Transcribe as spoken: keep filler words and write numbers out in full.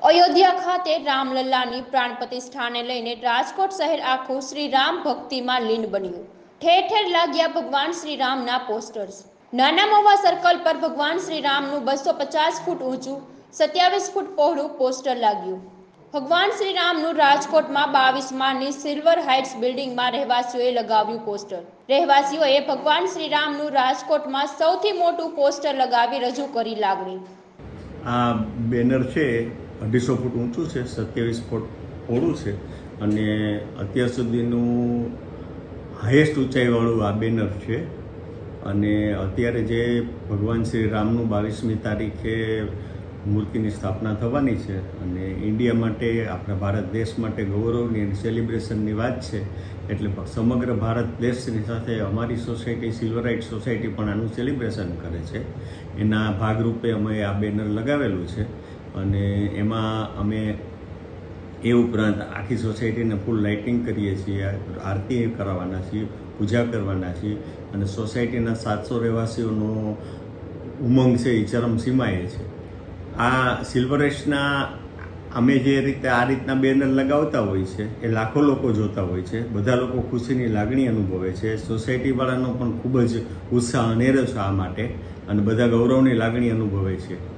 અયોધ્યા ખાતે રામલલ્લાની પ્રાણ પ્રતિષ્ઠાને લઈને રાજકોટ શહેર આખું શ્રી રામ ભક્તિમાં લીન બન્યું। ઠેર ઠેર લાગ્યા ભગવાન શ્રી રામના પોસ્ટર્સ। નાના મહુવા સર્કલ પર ભગવાન શ્રી રામનું બસો પચાસ ફૂટ ઊંચું સત્યાવીસ ફૂટ પહોળું પોસ્ટર લાગ્યું। ભગવાન શ્રી રામનું રાજકોટમાં બાવીસ માળની સિલ્વર હાઇટ્સ બિલ્ડિંગમાં રહેવાસીઓએ લગાવ્યું પોસ્ટર। રહેવાસીઓએ ભગવાન શ્રી રામનું રાજકોટમાં સૌથી મોટું પોસ્ટર લગાવી રજૂ કરી લાગણી। આ બેનર છે અઢીસો ફૂટ ઊંચું છે, સત્યાવીસ ફૂટ પહોળું છે અને અત્યાર સુધીનું હાઈએસ્ટ ઊંચાઈવાળું આ બેનર છે। અને અત્યારે જે ભગવાન શ્રી રામનું બાવીસમી તારીખે મૂર્તિની સ્થાપના થવાની છે અને ઇન્ડિયા માટે, આપણા ભારત દેશ માટે ગૌરવની અને સેલિબ્રેશનની વાત છે। એટલે સમગ્ર ભારત દેશની સાથે અમારી સોસાયટી સિલ્વરાઇટ સોસાયટી પણ આનું સેલિબ્રેશન કરે છે। એના ભાગરૂપે અમે આ બેનર લગાવેલું છે અને એમાં અમે એ ઉપરાંત આખી સોસાયટીને ફૂલ લાઇટિંગ કરીએ છીએ, આરતી કરવાના છીએ, પૂજા કરવાના છીએ અને સોસાયટીના સાતસો રહેવાસીઓનો ઉમંગ છે એ ચરમસીમાએ છે। આ સિલ્વરેસ્ટના અમે જે રીતે આ રીતના બેનર લગાવતા હોય છે એ લાખો લોકો જોતા હોય છે, બધા લોકો ખુશીની લાગણી અનુભવે છે। સોસાયટીવાળાનો પણ ખૂબ જ ઉત્સાહ અનેરો છે આ માટે અને બધા ગૌરવની લાગણી અનુભવે છે।